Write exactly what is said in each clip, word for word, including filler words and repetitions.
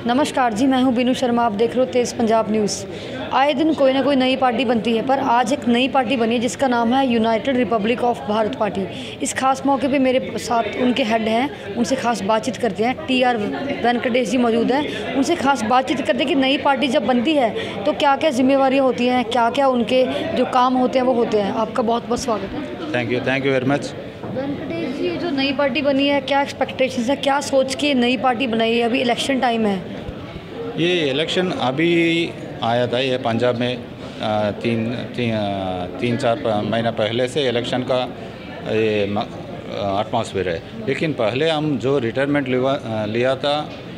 नमस्कार जी, मैं हूं बीनू शर्मा। आप देख रहे हो तेज़ पंजाब न्यूज़। आए दिन कोई ना कोई नई पार्टी बनती है, पर आज एक नई पार्टी बनी है जिसका नाम है united republic of Bharat party. इस खास मौके पे मेरे साथ उनके हेड हैं, उनसे खास बातचीत करते हैं। टी आर वेंकटेश जी मौजूद हैं, उनसे खास बातचीत करते हैं कि नई पार्टी जब बनती है तो क्या क्या जिम्मेवारियाँ होती हैं, क्या क्या उनके जो काम होते हैं वो होते हैं। आपका बहुत बहुत स्वागत है। Thank you thank you very much. Venkatesh ji, जो नई पार्टी बनी है, क्या एक्सपेक्टेशंस है, क्या सोच के नई पार्टी बनाई है? अभी इलेक्शन टाइम है। ये इलेक्शन अभी आया था, ये पंजाब में आ, तीन तीन तीन चार महीना पहले से इलेक्शन का ये एटमॉस्फेयर है। लेकिन पहले हम जो रिटायरमेंट लिया था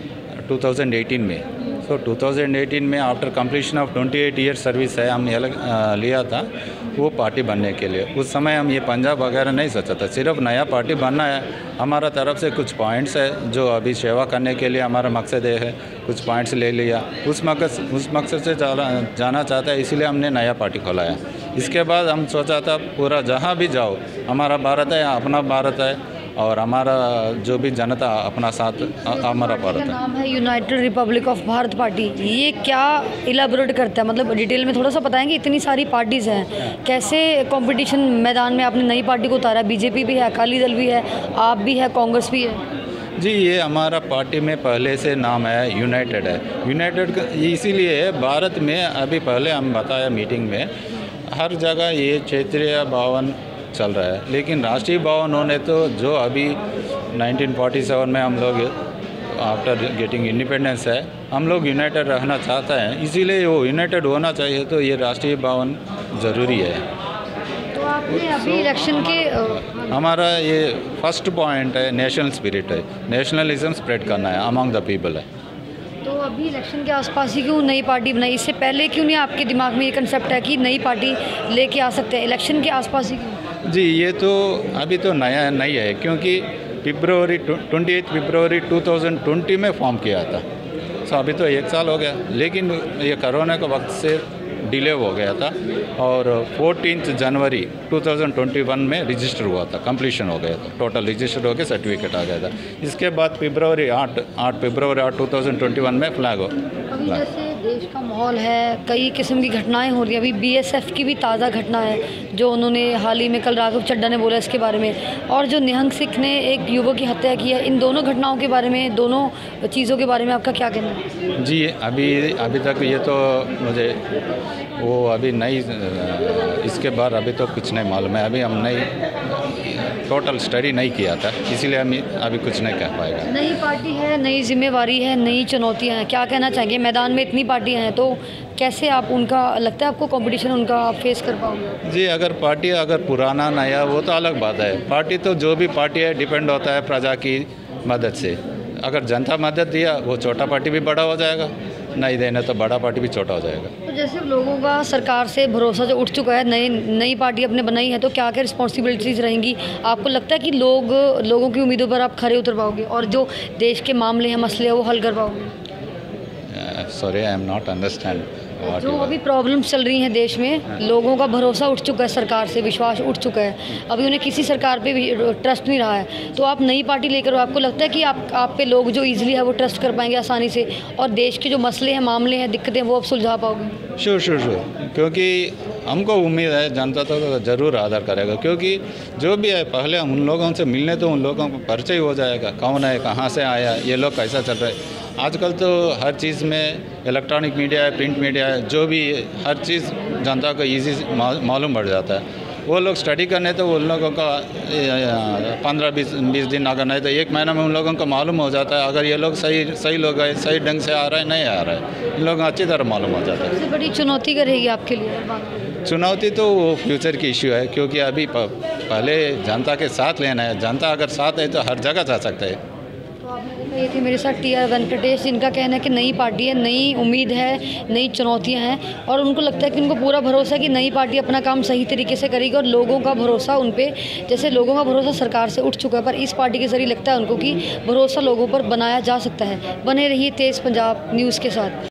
टू थाउजेंड एटीन में, तो टू थाउजेंड एटीन में आफ्टर कंप्लीशन ऑफ अट्ठाईस ईयर सर्विस है हम लिया था वो पार्टी बनने के लिए। उस समय हम ये पंजाब वगैरह नहीं सोचा था, सिर्फ नया पार्टी बनना है। हमारा तरफ से कुछ पॉइंट्स है जो अभी सेवा करने के लिए हमारा मकसद है, कुछ पॉइंट्स ले लिया, उस मकसद उस मकसद से जाना चाहता है, इसीलिए हमने नया पार्टी खोला है। इसके बाद हम सोचा था पूरा जहाँ भी जाओ हमारा भारत है, अपना भारत है, और हमारा जो भी जनता अपना साथ हमारा भारत है। नाम है united republic of Bharat party. ये क्या इलाबोरेट करता है, मतलब डिटेल में थोड़ा सा बताएंगे? इतनी सारी पार्टीज़ हैं, कैसे कंपटीशन मैदान में आपने नई पार्टी को उतारा? बीजेपी भी है, अकाली दल भी है, आप भी है, कांग्रेस भी है। जी, ये हमारा पार्टी में पहले से नाम है, यूनाइटेड है। यूनाइटेड इसीलिए भारत में अभी पहले हम बताया मीटिंग में, हर जगह ये क्षेत्रीय भवन चल रहा है, लेकिन राष्ट्रीय भवन होने तो जो अभी नाइनटीन फोर्टी सेवन में हम लोग आफ्टर गेटिंग इंडिपेंडेंस है, हम लोग यूनाइटेड रहना चाहते हैं, इसीलिए वो यूनाइटेड होना चाहिए, तो ये राष्ट्रीय भवन ज़रूरी है। तो आपने अभी इलेक्शन के हमारा ये फर्स्ट पॉइंट है, नेशनल स्पिरिट है, नेशनलिज्म स्प्रेड करना है अमंग द पीपल है। तो अभी इलेक्शन के आसपास ही क्यों नई पार्टी बनाई? इससे पहले क्यों नहीं आपके दिमाग में ये कंसेप्ट है कि नई पार्टी लेके आ सकते हैं? इलेक्शन के आसपास ही क्यों? जी, ये तो अभी तो नया नहीं है, क्योंकि फरवरी ट्वेंटी एट फरवरी टू थाउजेंड ट्वेंटी में फॉर्म किया था। सो अभी तो एक साल हो गया, लेकिन ये कोरोना के वक्त से डिले हो गया था, और फोर्टीन जनवरी टू थाउजेंड ट्वेंटी वन में रजिस्टर हुआ था, कंप्लीशन हो गया था, टोटल रजिस्टर हो गया, सर्टिफिकेट आ गया था। इसके बाद फरवरी आठ आठ फरवरी आठ टू थाउजेंड ट्वेंटी वन में फ्लैग हो। अभी जैसे देश का माहौल है, कई किस्म की घटनाएं हो रही हैं। अभी बीएसएफ की भी ताज़ा घटना है जो उन्होंने हाल ही में, कल राघव चड्ढा ने बोला इसके बारे में, और जो निहंग सिख ने एक युवक की हत्या की है। इन दोनों घटनाओं के बारे में, दोनों चीज़ों के बारे में आपका क्या कहना है? जी, अभी अभी तक ये तो मुझे वो अभी नहीं, इसके बाद अभी तो कुछ नहीं मालूम है। अभी हम नहीं टोटल स्टडी नहीं किया था, इसीलिए हम अभी कुछ नहीं कह पाएगा। नई पार्टी है, नई जिम्मेवारी है, नई चुनौतियां हैं, क्या कहना चाहेंगे? मैदान में इतनी पार्टियां हैं, तो कैसे आप उनका, लगता है आपको कंपटीशन उनका आप फेस कर पाओगे? जी, अगर पार्टी अगर पुराना नया वो तो अलग बात है। पार्टी तो जो भी पार्टी है डिपेंड होता है प्रजा की मदद से। अगर जनता मदद दिया वो छोटा पार्टी भी बड़ा हो जाएगा, नहीं देना तो बड़ा पार्टी भी छोटा हो जाएगा। तो जैसे लोगों का सरकार से भरोसा जो उठ चुका है, नई नई पार्टी अपने बनाई है, तो क्या क्या रिस्पॉन्सिबिलिटीज़ रहेंगी? आपको लगता है कि लोग लोगों की उम्मीदों पर आप खरे उतर पाओगे और जो देश के मामले हैं, मसले हैं, वो हल कर पाओगे? Sorry, I am not understand. जो अभी प्रॉब्लम्स चल रही हैं देश में, लोगों का भरोसा उठ चुका है, सरकार से विश्वास उठ चुका है, अभी उन्हें किसी सरकार पे भी ट्रस्ट नहीं रहा है, तो आप नई पार्टी लेकर, आपको लगता है कि आप आप पे लोग जो इजीली है वो ट्रस्ट कर पाएंगे आसानी से, और देश के जो मसले हैं, मामले हैं, दिक्कतें, वो आप सुलझा पाओगे? श्योर श्योर श्योर क्योंकि हमको उम्मीद है जनता तो ज़रूर आदर करेगा, क्योंकि जो भी है पहले हम उन लोगों से मिलने तो उन लोगों को परिचय हो जाएगा, कौन है, कहाँ से आया, ये लोग कैसा चल रहे हैं। आजकल तो हर चीज़ में इलेक्ट्रॉनिक मीडिया है, प्रिंट मीडिया है, जो भी हर चीज़ जनता को ईजी मालूम पड़ जाता है। वो लोग स्टडी करने तो उन लोगों का पंद्रह बीस बीस दिन अगर नहीं तो एक महीना में उन लोगों को मालूम हो जाता है, अगर ये लोग सही सही लोग हैं, सही ढंग से आ रहा है, नहीं आ रहा है, इन लोगों को अच्छी तरह मालूम हो जाता है। सबसे बड़ी चुनौती क्या रहेगी आपके लिए? चुनौती तो वो फ्यूचर की इश्यू है, क्योंकि अभी पहले जनता के साथ लेना है। जनता अगर साथ है तो हर जगह जा सकते हैं। ये थे मेरे साथ टी आर वेंकटेश, जिनका कहना है कि नई पार्टी है, नई उम्मीद है, नई चुनौतियां हैं, और उनको लगता है कि उनको पूरा भरोसा है कि नई पार्टी अपना काम सही तरीके से करेगी, और लोगों का भरोसा उन पे, जैसे लोगों का भरोसा सरकार से उठ चुका है, पर इस पार्टी के जरिए लगता है उनको कि भरोसा लोगों पर बनाया जा सकता है। बने रहिए तेज़ पंजाब न्यूज़ के साथ।